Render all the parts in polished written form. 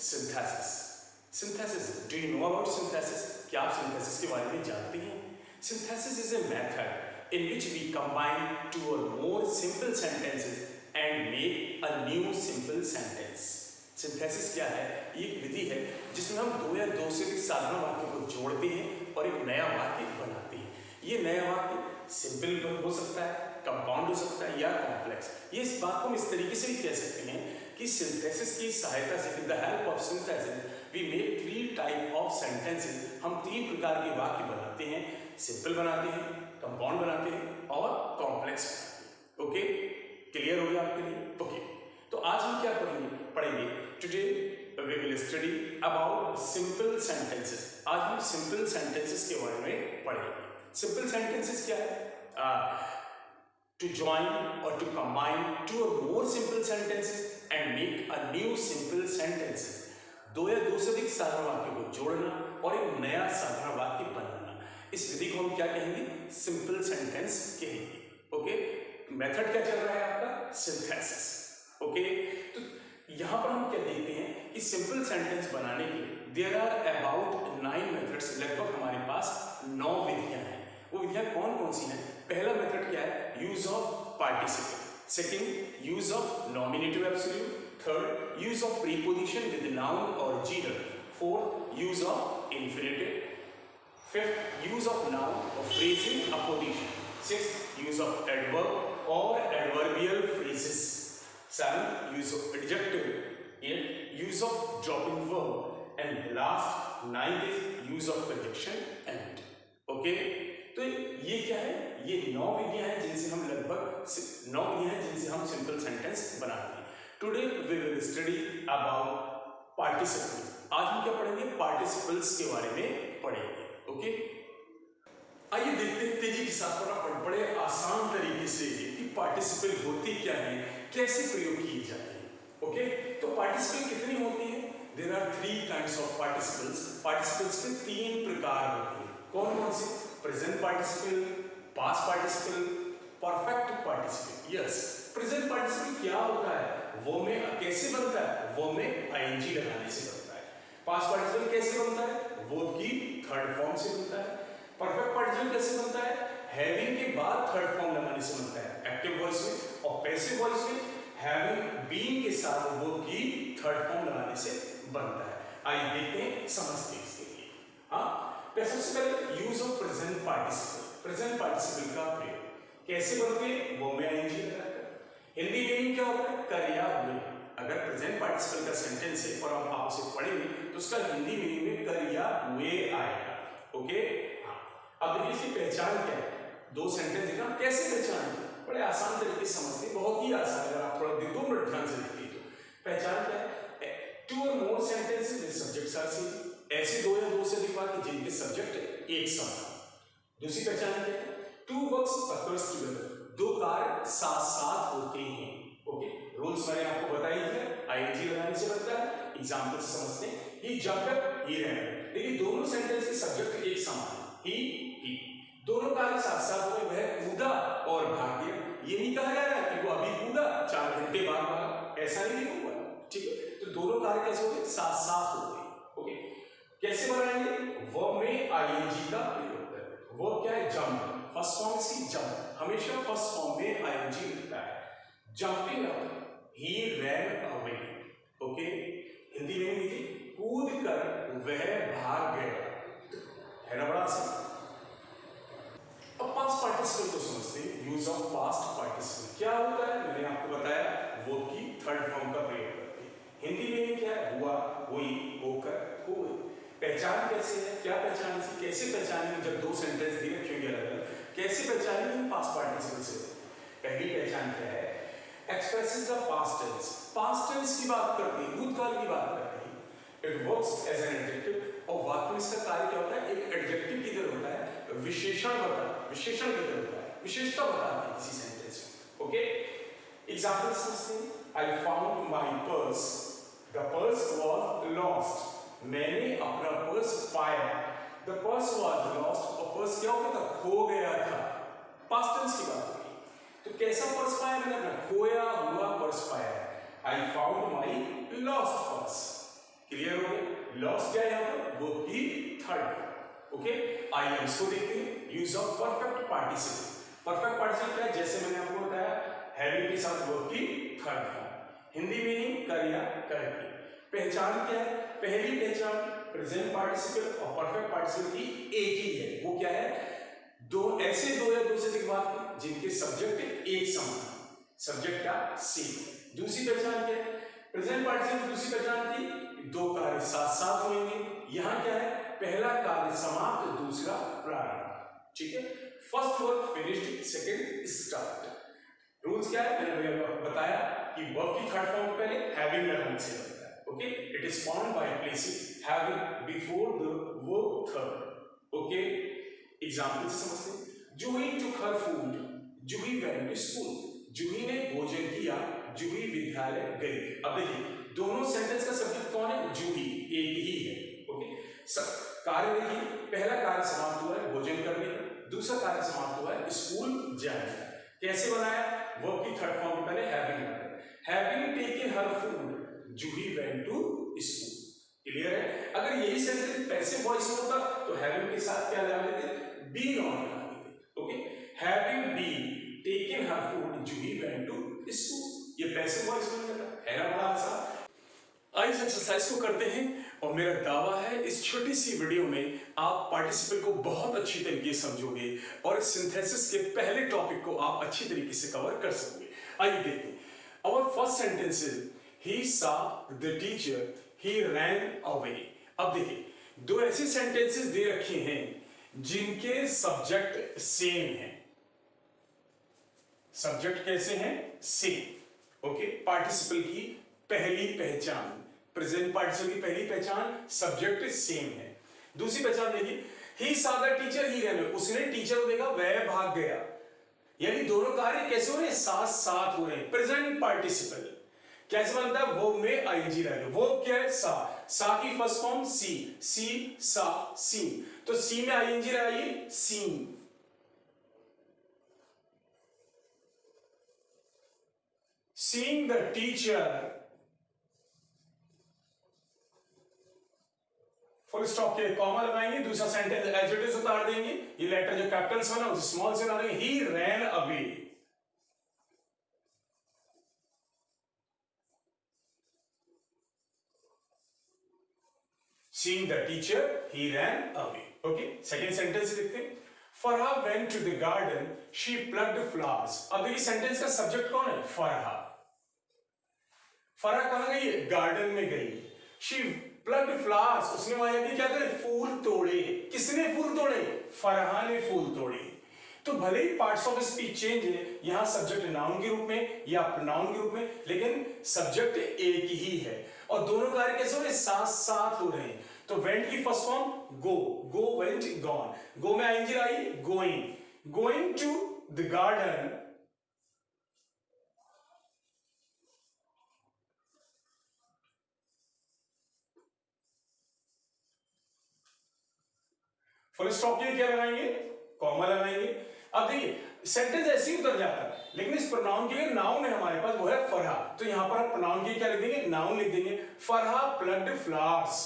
Synthesis. Synthesis, do you know about synthesis? क्या आप synthesis के बारे में जानते हैं? Synthesis is a method in which we combine two or more simple sentences and make a new simple sentence. Synthesis क्या है? ये एक विधि है जिसमें हम दो या दो से अधिक साधारण वाक्यों को जोड़ते हैं और एक नया वाक्य बनाते हैं। ये नया वाक्य सिंपल हो सकता है, कंपाउंड हो सकता है या कॉम्प्लेक्स। ये इस बात को हम इस तरीके से भी कह सकते हैं कि सिंथेसिस की सहायता से, with the help of synthesis we make 3 type of sentences. हम 3 प्रकार के वाक्य बनाते हैं, सिंपल बनाते हैं, कंपाउंड बनाते हैं और कॉम्प्लेक्स बनाते हैं। ओके, क्लियर हो गया आपके लिए? ओके, तो आज हम क्या पढ़ेंगे? Today we will study about simple sentences. आज हम सिंपल सेंटेंसेस के बारे में पढ़ेंगे। सिंपल सेंटेंसेस क्या है? टू जॉइन और to combine 2 or more simple sentences and make a new simple sentences। 2 या 2 से अधिक साधारण वाक्यों को जोड़ना और एक नया साधारण वाक्य बनाना। इस विधि को हम क्या कहेंगे? सिंपल सेंटेंस कहेंगे। ओके, मेथड क्या चल रहा है आपका? सिंथेसिस। ओके, तो यहां पर हम क्या देखते हैं कि सिंपल सेंटेंस बनाने के लिए देयर आर अबाउट 9 मेथड्स। लगभग हमारे पास 9 विधियां हैं। वो विधियां कौन कौन सी हैं? पहला मेथड क्या है? Use of participle. Second, use of nominative absolute. Third, use of preposition with noun और gerund. Fourth, use of infinitive. Fifth, use of noun और phrase in apposition. Sixth, use of adverb और adverbial phrases. Seventh, use of adjective. Eight, use of dropping verb and last 9th is use of conjunction and. Okay, तो ये क्या है? ये 9 विधियां हैं जिनसे हम सिंपल सेंटेंस बनाते हैं। Today we will study about participles. आज हम क्या पढ़ेंगे? पार्टिसिपल्स के बारे में पढ़ेंगे। ओके, आइए देखते हैं तेजी के साथ फटाफट बड़े आसान तरीके से कि पार्टिसिपल होती क्या है, कैसे प्रयोग किए जाते हैं। ओके, तो पार्टिसिपल कितनी होती है? There are 3 kinds of participles. Participles के 3 प्रकार होते हैं। कौन कौन से? Present participle, past participle, perfect participle. Yes, present participle क्या होता है? वो में कैसे बनता है? वो में आईएनजी लगाने से बनता है। पास्ट पार्टिसिपल कैसे बनता है? वो की थर्ड फॉर्म से बनता है। परफेक्ट पार्टिसिपल कैसे बनता है? हैविंग के बाद थर्ड फॉर्म लगाने से बनता है एक्टिव वॉइस में, और पैसिव वॉइस में हैविंग बीइंग के साथ वो की थर्ड फॉर्म लगाने से बनता है। आइए देखते हैं, समझते हैं इसके लिए। हाँ, सबसे पहले use of present participle. Present participle का प्रयोग कैसे बनते हैं? वो में आईएनजी लगाकर। हिंदी मीनिंग क्या होता है? कर या हुए। अगर प्रेजेंट पार्टिसिपल का सेंटेंस है और हम आपसे पढ़ेंगे तो उसका हिंदी मीनिंग में कर या हुए आएगा। ओके, हाँ, अब देखिए इसकी पहचान क्या है? 2 सेंटेंस देखना, कैसे पहचान? बड़े आसान तरीके से समझते, बहुत ही आसान। अगर आप थोड़ा 2 मिनट ध्यान से देखिए तो पहचान क्या है? 2 or more sentences with subjects are same। ऐसे 2 या 2 से अधिक वाक्य जिनके सब्जेक्ट एक समान। दूसरी पहचान क्या है? 2 works occurs together। 2 कार्य साथ साथ होते हैं। ओके, रूल्स मैंने आपको बताई है, आईएनजी लगाने से बनता है। एग्जांपल से समझते हैं। He jumped, he ran. देखिए दोनों सेंटेंस के सब्जेक्ट एक समान है, ही। दोनों कार्य साथ साथ हुए, वह कूदा और भाग गया। ये नहीं कहा जा रहा है कि वो अभी कूदा 4 घंटे बाद भागा, ऐसा नहीं हुआ। ठीक है, तो दोनों कार्य कैसे होते हैं? साथ साथ होते हैं। ओके, कैसे बनाएंगे? वर्ब में आईएनजी का प्रयोग करें। वर्ब क्या है? जंप। फर्स्ट फॉर्म इसकी जंप, हमेशा फर्स्ट फॉर्म में आईएनजी मिलता है। Jumping up, he ran away. Okay, Hindi में लीजिए, कूद कर वह भाग गया। है ना बड़ा आसान। अब पास्ट पार्टिसिपल को समझते हैं। यूज ऑफ पास्ट पार्टिसिपल क्या होता है? मैंने आपको बताया, वो की थर्ड फॉर्म का प्रयोग करते हैं। हिंदी में क्या है? हुआ, हुई, होकर, हुए। पहचान कैसे है? क्या पहचान से? कैसे पहचानेंगे जब 2 सेंटेंस दिए क्यों अलग? कैसे पहचानेंगे हम पास्ट पार्टिसिपल से? पहली पहचान क्या है? Expresses the past tense. Past tense की बात करते हैं, भूतकाल की बात करते हैं। It works as an adjective, और वाक्य में इसका कार्य क्या होता है? एक एडजेक्टिव की तरह होता है, विशेषण की तरह होता है, विशेषता बताता है किसी सेंटेंस में। ओके, एग्जांपल समझते हैं। I found my purse, the purse was lost. मैंने अपना पर्स पाया, द पर्स वाज लॉस्ट। और पर्स क्या होता था? खो गया था। पास्ट टेंस की बात हो रही। तो कैसा पर्स पाया? मैंने अपना खोया हुआ पर्स पाया। I found my lost purse. Clear lost क्या है यहाँ पर, वर्ब की थर्ड फॉर्म। ओके, आइए इसको देखते हैं। Use of perfect participle. Perfect participle क्या है, जैसे मैंने आपको बताया हैविंग के साथ वर्ब की थर्ड फॉर्म। हिंदी मीनिंग कर या करके। पहचान क्या है, पहली पहचान प्रेजेंट पार्टिसिपल और परफेक्ट पार्टिसिपल की एक ही है। वो क्या है, दो ऐसे दो या दो से अधिक वाक्य जिनके सब्जेक्ट एक समान, सब्जेक्ट का सेम। दूसरी पहचान क्या है, प्रेजेंट पार्टिसिपल की दूसरी पहचान थी दो कार्य साथ साथ होंगे। यहाँ क्या है, पहला कार्य समाप्त, दूसरा प्रारंभ। ठीक है, first work finished, second start. Rules क्या है, मैंने बताया कि वर्ब की थर्ड फॉर्म पहले हैविंग लगाने से बनता है। Okay, it is found by placing having before the verb third. Okay, example से समझते हैं। जूही took her food, Juhi went to school, जूही ने भोजन किया, जूही विद्यालय गई। अब देखिए दोनों सेंटेंस का सब्जेक्ट कौन है, जूही, एक ही है। ओके, कार्य देखिए, पहला कार्य समाप्त हुआ है भोजन करने का, दूसरा कार्य समाप्त हुआ है स्कूल जाने का। कैसे बनाया, वर्ब की थर्ड फॉर्म पहले हैविंग लगाया, having taken her food, Juhi went to school. Clear है। अगर यही सेंटेंस पैसिव वॉइस में होता तो हैविंग के साथ क्या लगा देते, बीन ऑन लगा देते। Okay, having been taken her food, Juhi went to school, ये पैसिव वॉइस बन जाता है ना, बड़ा आसान। आइए इस एक्सरसाइज को करते हैं और मेरा दावा है इस छोटी सी वीडियो में आप पार्टिसिपल को बहुत अच्छी तरीके से समझोगे और सिंथेसिस के पहले टॉपिक को आप अच्छी तरीके से कवर कर सकोगे। आइए देखते हैं। Our first sentence is he saw the teacher, he ran away. अब देखिए दो ऐसे सेंटेंसेस दे रखे हैं जिनके सब्जेक्ट सेम है। सब्जेक्ट कैसे हैं, सेम। ओके, पार्टिसिपल की पहली पहचान, प्रेजेंट पार्टिसिपल की पहली पहचान सब्जेक्ट सेम है। दूसरी पहचान देखिए, ही सा द टीचर, ही रैन, उसने टीचर को देखा वह भाग गया। यानी दोनों कार्य कैसे हो रहे हैं, साथ साथ हो रहे हैं। प्रेजेंट पार्टिसिपल कैसे बनता है, वो में आईएनजी लगे, वो क्या है, सा की फर्स्ट फॉर्म सी, सी सा सी, तो सी में आईएनजी लगाइए, scene. Seeing the teacher, full stop के कॉमा लगाएंगे, दूसरा सेंटेंस एज इट इज उतार देंगे, ये लेटर जो कैपिटल से बना उसे स्मॉल से बना देंगे, he ran away. Seeing the teacher, he ran away. Okay, second sentence देखते हैं। Farha went to the garden, she plucked flowers. अब देखिए सेंटेंस का सब्जेक्ट कौन है, फरहा। फरहा कहां गई, गार्डन में गई। शी प्लग्ड फ्लावर्स, उसने वहां जाके क्या करे, फूल तोड़े। किसने फूल तोड़े, फरहा ने फूल तोड़े। तो भले ही पार्ट्स ऑफ स्पीच चेंज है, यहां सब्जेक्ट नाउन के रूप में या प्रोनाउन के रूप में, लेकिन सब्जेक्ट एक ही है और दोनों कार्य कैसे हो रहे, साथ साथ हो रहे हैं। तो वेंट की first form go, go went gone, go में आईएनजी आई, going, going to the garden, full stop के क्या लगाएंगे, कॉमा लगाएंगे। अब देखिए सेंटेंस ऐसे ही उतर जाता है, लेकिन इस प्रोनाउन के लिए नाउन है हमारे पास, वो है फरहा। तो यहां पर आप प्रोनाउन के क्या लिख देंगे, नाउन लिख देंगे, Farha plucked flowers.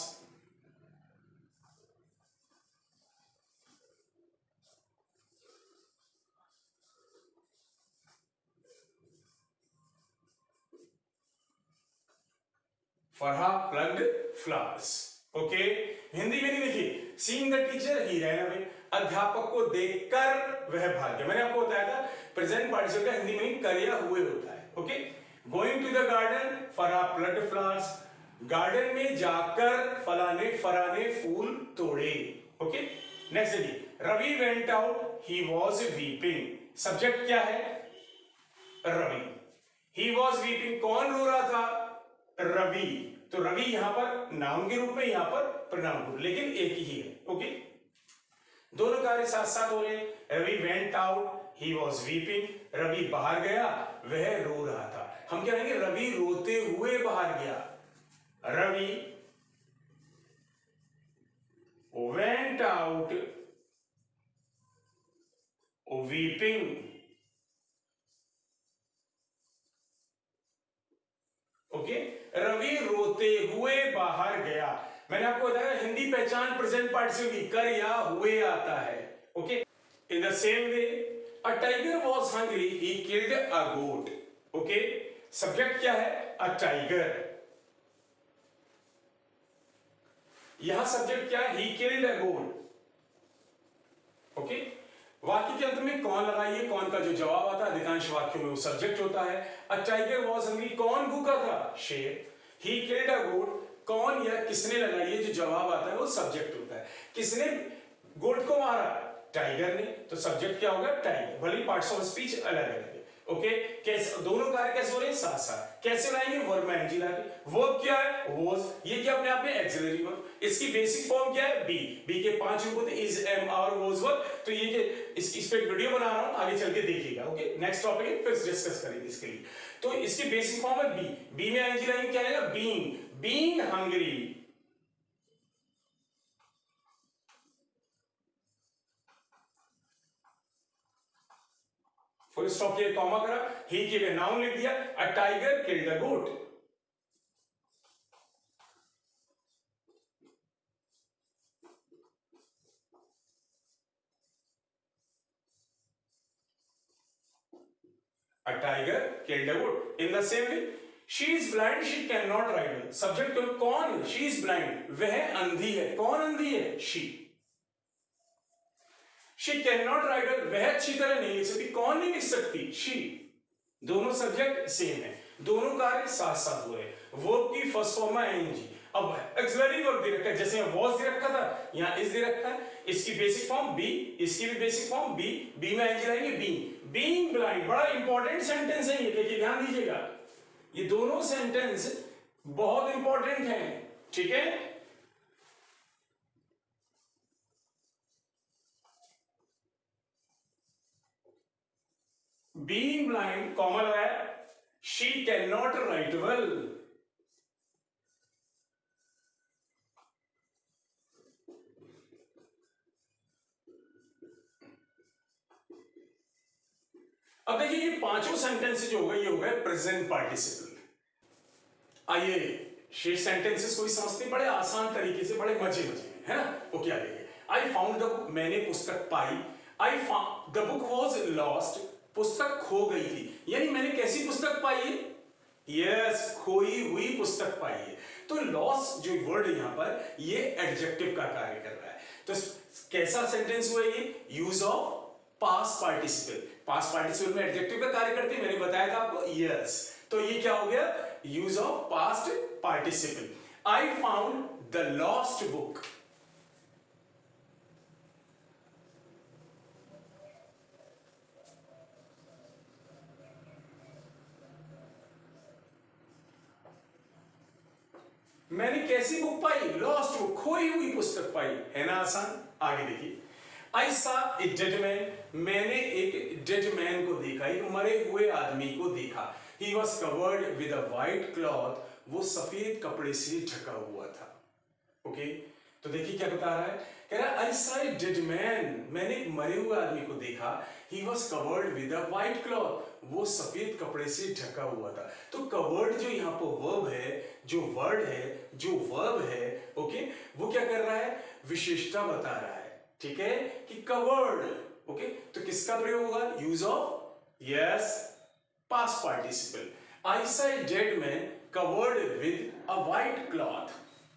Farha plucked flowers. Okay, Hindi में नहीं, देखिए seeing the teacher he ran away, अध्यापक को देखकर वह भाग गया। मैंने आपको बताया था प्रेजेंट पार्टिसिपल का हिंदी मीनिंग करिया हुए होता है। Okay, going to the garden, Farha plucked flowers, garden में जाकर फरहा ने फूल तोड़े। ओके, नेक्स्ट देखिए, Ravi went out, he was weeping. Subject क्या है, रवि। ही वाज वीपिंग, कौन रो रहा था, रवि। तो रवि यहां पर नाउन के रूप में, यहां पर प्रोनाउन, लेकिन एक ही है। ओके, दोनों कार्य साथ साथ हो रहे हैं। Ravi went out, he was weeping, Ravi बाहर गया, वह रो रहा था। हम क्या कहेंगे, रवि रोते हुए बाहर गया, Ravi went out weeping. Okay, Ravi रोते हुए बाहर गया। मैंने आपको बताया हिंदी पहचान प्रेजेंट पार्टिसिपल की कर या हुए आता है। Okay, in the same way a tiger was hungry he killed a goat. Okay, subject क्या है? A tiger. यहां सब्जेक्ट क्या है? ही किल्ड अ गोट। ओके, वाक्य के अंत में कौन लगाइए, कौन का जो जवाब आता है अधिकांश वाक्यों में वो सब्जेक्ट होता है। अ टाइगर वाज हंग्री, कौन भूखा था? शेर। ही किल्ड अ गोट, कौन या किसने लगाइए जो जवाब आता है वो सब्जेक्ट होता है। किसने गोट को मारा? टाइगर ने, तो सब्जेक्ट क्या होगा? टाइगर। भले पार्ट्स ऑफ स्पीच अलग अलग है। ओके, कैसे दोनों कार्य कैसे हो रहे हैं? साथ साथ। कैसे लाएंगे? वर्ब में एनजी लाके। वर्ब क्या है? वाज। ये क्या अपने आप में एक्सिलरी वर्ब। इसकी बेसिक फॉर्म क्या है? बी। बी के 5 रूप होते हैं, is, am, are, was, were. तो ये इस पे वीडियो बना रहा हूं, आगे चल के देखिएगा। ओके, नेक्स्ट टॉपिक है, फिर डिस्कस करेंगे इसके लिए। तो इसकी बेसिक फॉर्म है बी। बी में एनजी लाएंगे, क्या आएगा? Being. Being hungry. Full stop किया, कॉमा करा, ही के लिए नाउन लिख दिया। A tiger killed a goat. A tiger killed a goat. In the same way, she is blind, she cannot ride well. Subject कौन? She is blind. वह अंधी है। कौन अंधी है? She. She cannot ride well. वह अच्छी तरह नहीं लिख सकती। कौन नहीं लिख सकती? She. दोनों सब्जेक्ट सेम है, दोनों कार्य साथ साथ हो रहे हैं। वर्ब की फर्स्ट फॉर्म है आईएनजी। अब एक्सिलरी वर्ब दे रखा है, जैसे यहाँ was दे रखा था, यहाँ is दे रखा है। इसकी बेसिक फॉर्म बी, इसकी भी बेसिक फॉर्म बी। बी में आईएनजी लाएंगे बीइंग। बीइंग ब्लाइंड, बड़ा इंपॉर्टेंट सेंटेंस है ये, देखिए ध्यान दीजिएगा। ये दोनों सेंटेंस बहुत इंपॉर्टेंट हैं, ठीक है। बीइंग ब्लाइंड, कॉमा लगाया, she can not write well. अब देखिए ये पांचों सेंटेंसेस जो हो गए, ये हो गए प्रेजेंट पार्टिसिपल। आइए शेष सेंटेंसेस को समझते बड़े आसान तरीके से, बड़े मजे मजे में, है ना। वो क्या देखिए, आई फाउंड द बुक, मैंने पुस्तक पाई। I found the book was lost, पुस्तक खो गई थी। यानी मैंने कैसी पुस्तक पाई है? यस, खोई हुई पुस्तक पाई है। तो लॉस जो वर्ड है यहां पर, ये एडजेक्टिव का कार्य कर रहा है। तो कैसा सेंटेंस हुआ ये? Use of past participle. Past participle में एडजेक्टिव का कार्य करते हैं, मैंने बताया था आपको। यस, तो ये क्या हो गया? Use of past participle. I found the lost book. मैंने कैसी बुक पाई? लॉस्ट बुक, खोई हुई पुस्तक पाई, है ना आसान। आगे देखिए, आई सा ए डेड मैन, मैंने एक डेड मैन को देखा, एक मरे हुए आदमी को देखा। He was covered with a white cloth, वो सफेद कपड़े से ढका हुआ था। ओके, तो देखिए क्या बता रहा है, कह रहा है आई सा ए डेड मैन, मैंने एक मरे हुए आदमी को देखा। He was covered with a white cloth, वो सफेद कपड़े से ढका हुआ था। तो कवर्ड जो यहाँ पर वर्ब है, जो वर्ड है, जो वर्ब है, ओके, वो क्या कर रहा है? विशेषता बता रहा है, ठीक है, कि कवर्ड। ओके, तो किसका प्रयोग होगा? Use of, yes, past participle. I saw a dead man covered with a white cloth.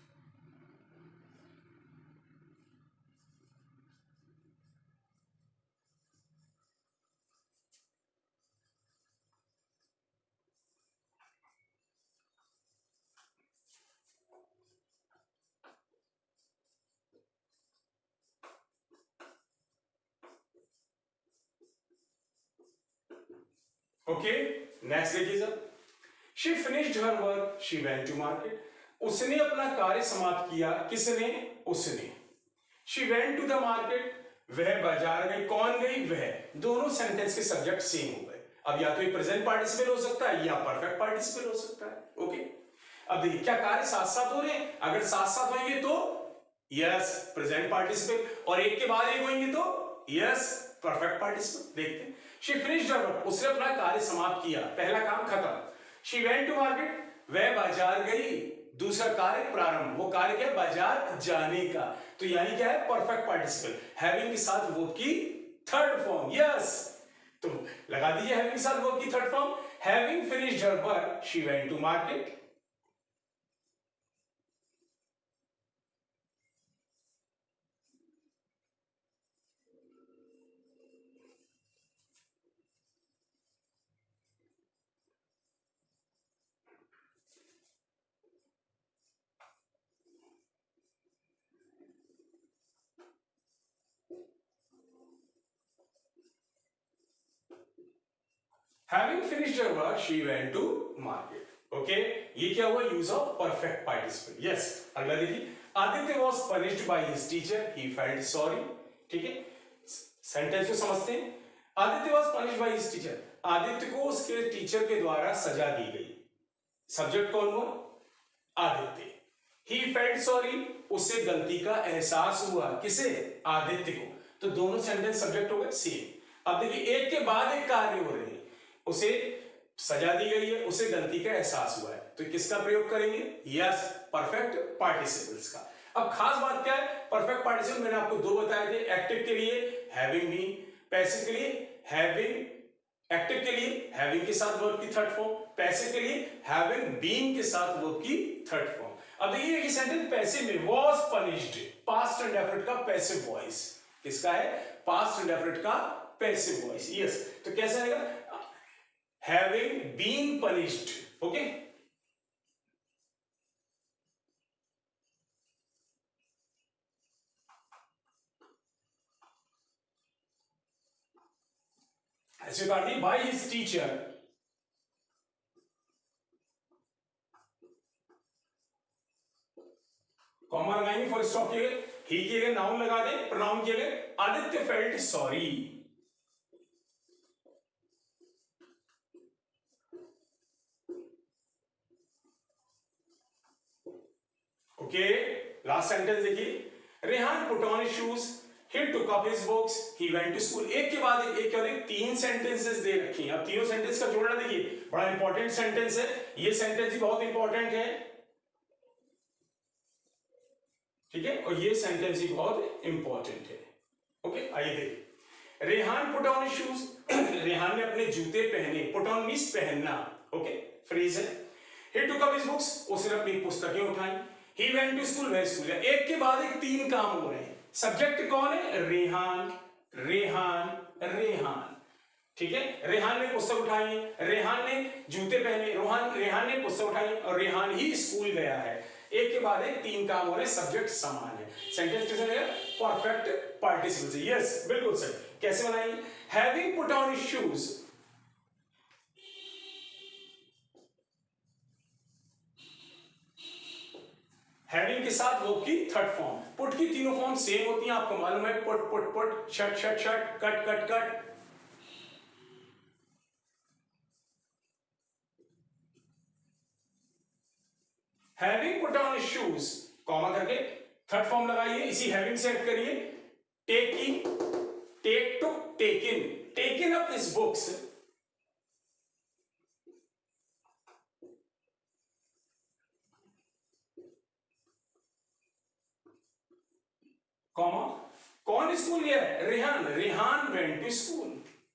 Okay, next देखिए sir, she finished her work, she went to market. उसने अपना कार्य समाप्त किया। किसने? उसने। She went to the market, वह बाजार गई। कौन गई? वह। दोनों सेंटेंस के सब्जेक्ट सेम हो गए। अब या तो ये प्रेजेंट पार्टिसिपल हो सकता है या परफेक्ट पार्टिसिपल हो सकता है। ओके, अब देखिए क्या कार्य साथ साथ हो रहे हैं। अगर साथ साथ होंगे तो यस प्रेजेंट पार्टिसिपल, और एक के बाद एक होंगे तो यस परफेक्ट पार्टिसिपल। देखते हैं, शी फिनिश्ड हर वर्क, उसने अपना कार्य समाप्त किया, पहला काम खत्म। शी वेंट टू मार्केट, वह बाजार गई। दूसरा कार्य प्रारंभ, वो कार्य क्या है, बाजार जाने का। तो यानी क्या है, परफेक्ट पार्टिसिपल। हैविंग के साथ वर्ब की थर्ड फॉर्म, यस। तो लगा दीजिए हैविंग के साथ वर्ब की third form. Having finished her work she went to market. Having finished her work, she went to market. Okay, ये क्या हुआ, use of perfect participle. Yes, अगला देखिए, Aditya was punished by his teacher, he felt sorry। ठीक है, sentence को समझते हैं। Aditya was punished by his teacher, Aditya को उसके टीचर के द्वारा सजा दी गई। सब्जेक्ट कौन हुआ, आदित्य। He felt sorry, उससे गलती का एहसास हुआ, किसे, आदित्य को। तो दोनों सेंटेंस सब्जेक्ट हो गए सेम। अब देखिए, एक के बाद एक कार्य हो रहे हैं, उसे सजा दी गई है, उसे गलती का एहसास हुआ है, तो किसका प्रयोग करेंगे, यस, परफेक्ट पार्टिसिपल्स का। अब खास बात क्या है, परफेक्ट पार्टिसिपल मैंने आपको दो बताए थे, एक्टिव के लिए हैविंग बीन, पैसिव के लिए हैविंग, एक्टिव के लिए हैविंग के साथ वर्ब की थर्ड फॉर्म, पैसिव के लिए हैविंग बीन के साथ वर्ब की थर्ड फॉर्म। अब देखिए कि सेंटेंस पैसिव में वाज पनिश्ड, पास्ट इंडेफिनिट का पैसिव वॉइस, किसका है, पास्ट इंडेफिनिट का पैसिव वॉइस, यस। तो कैसे आएगा, having been punished, okay। ऐसे काट दी, by his teacher, कॉमा लगाएंगे, फुल स्टॉप किए गए, ही किए गए, नाउन लगा दे, प्रोनाउन किए गए, Aditya felt sorry. Okay, last sentence देखिए, Rehan put on shoes, he took up his books, he went to school. एक के बाद एक क्या होते हैं, तीन सेंटेंसेस दे रखी हैं। अब तीनों सेंटेंस का जोड़ना देखिए, बड़ा इंपॉर्टेंट सेंटेंस है, ये सेंटेंस भी बहुत इंपॉर्टेंट है, ठीक है, और ये सेंटेंस भी बहुत इंपॉर्टेंट है। ओके, आइए देखिए, Rehan put on shoes, Rehan ने अपने जूते पहने, पुट ऑन मींस पहनना, ओके, फ्रेज है। He took up his books, उसने अपनी पुस्तकें उठाई, ही वेंट टू स्कूल, वह स्कूल गया। एक के बाद एक तीन काम हो रहे हैं, सब्जेक्ट कौन है, रेहान, रेहान, रेहान, ठीक है। रेहान ने पुस्तक उठाई, रेहान ने जूते पहने, रेहान ने पुस्तक उठाई और रेहान ही स्कूल गया है। एक के बाद एक तीन काम हो रहे हैं, सब्जेक्ट समान है। सेंटेंस कैसे रहेगा, परफेक्ट पार्टिसिपल से, यस, बिल्कुल सही। कैसे बनाएंगे, having put on shoes, having के साथ वर्ब की थर्ड फॉर्म, पुट की तीनों फॉर्म सेम होती हैं, आपको मालूम है, put put put, shut shut shut, cut cut cut. Having put on shoes, comma करके थर्ड फॉर्म लगाइए, इसी हैविंग से ऐड करिए, taking, take to, taken, taken up his books, comma, कौन स्कूल गया है, Rehan, Rehan went to school.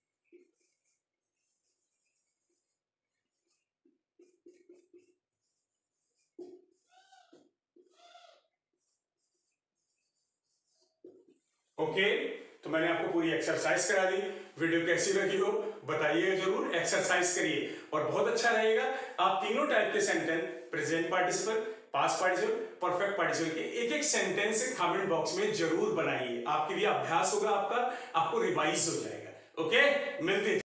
Okay, तो मैंने आपको पूरी एक्सरसाइज करा दी, वीडियो कैसी लगी हो बताइएगा जरूर, एक्सरसाइज करिए और बहुत अच्छा रहेगा। आप तीनों टाइप के sentence, present participle, past participle, perfect participle के एक एक सेंटेंस कमेंट बॉक्स में जरूर बनाइए, आपके लिए अभ्यास होगा, आपका आपको रिवाइज हो जाएगा। ओके, मिलते हैं।